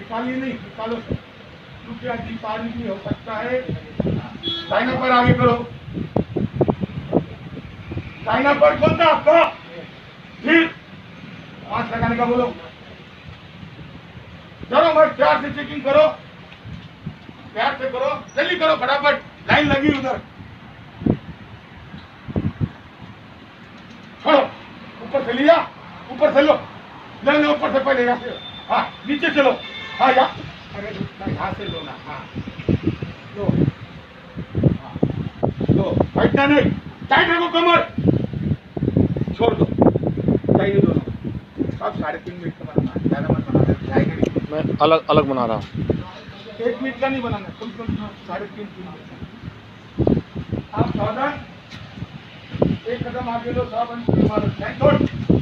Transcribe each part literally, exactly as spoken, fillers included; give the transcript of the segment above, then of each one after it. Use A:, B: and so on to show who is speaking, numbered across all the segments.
A: निकालिए नहीं, निकालो सर, क्योंकि अधिकारी भी हो सकता है। दाहिना पर आगे करो, दाहिना पर कौन था आपका? फिर हाथ लगाने का बोलो, चलो भाई प्यार से चेकिंग करो, प्यार से करो, जल्दी करो फटाफट, लाइन लगी उधर। छोड़ो, ऊपर से लिया, ऊपर से लो, ले लो ऊपर से पहले यहाँ से, हाँ नीचे चलो, हाँ या अरे यहाँ से लो ना, हाँ लो, हाँ लो, बैठना नहीं, टाइट रखो कमर, छोड़ दो, चाहिए दोनों, सब साढ़े तीन मिनट का बनाना है, ज़्यादा मत बनाना, जाएगा नहीं।
B: मैं अलग अलग बना रहा हूँ,
A: एक मिनट का नहीं बनाना, कम से कम साढ़े तीन तीन मिनट। आप सावधान, एक कदम आगे लो, सावन मारो, लाइन छोड़,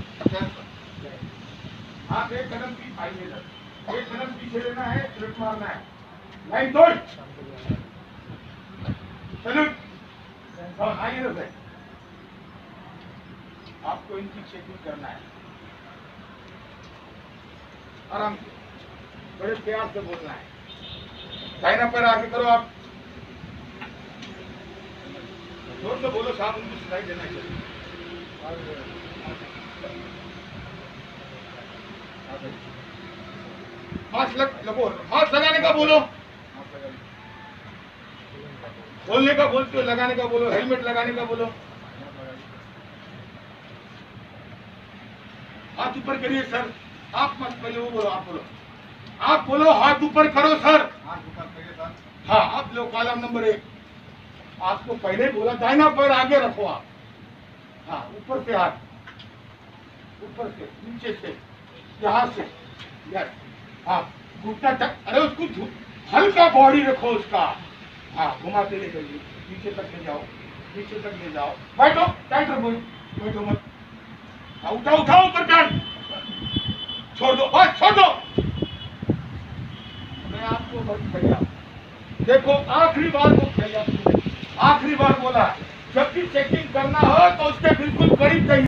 A: आप एक कदम की आगे लो, एक कदम पीछे लेना है, स्लिप मारना है, लाइन छोड़, चलो आइए लो, आपको इनकी चेकिंग करना है, आराम से, बड़े प्यार से बोलना है, दाहिना पैर आगे करो आप, जोर से बोलो, साहब उनको सुनाई देना चाहिए। हाथ लग लगो, हाथ लगाने का बोलो, बोलने का बोलते हो, लगाने का बोलो, हेलमेट लगाने का बोलो, हाथ ऊपर करिए सर, आप मत पहले वो बोलो, आप बोलो, आप बोलो हाथ ऊपर करो सर, हाथ ऊपर करिए सर, हाँ आप लोग कॉलम नंबर एक, आपको पहले बोला दाहिना पैर आगे रखो आप, हाँ ऊपर से हाथ, ऊपर से नीचे से, यहाँ से, यस, हाँ घुटना तक, अरे उसको हल्का बॉडी रखो उसका, हाँ घुमाते ले जाइए, नीचे तक ले जाओ, नीचे तक ले जाओ, बैठो टाइट रखो, बैठो मत, हाँ उठाओ उठाओ ऊपर पैर, छोड़ दो, बस छोड़ दो, मैं आपको भैया देखो आखिरी बार को भैया आखिरी बार बोला, जब भी चेकिंग करना हो तो उसके बिल्कुल करीब करिए।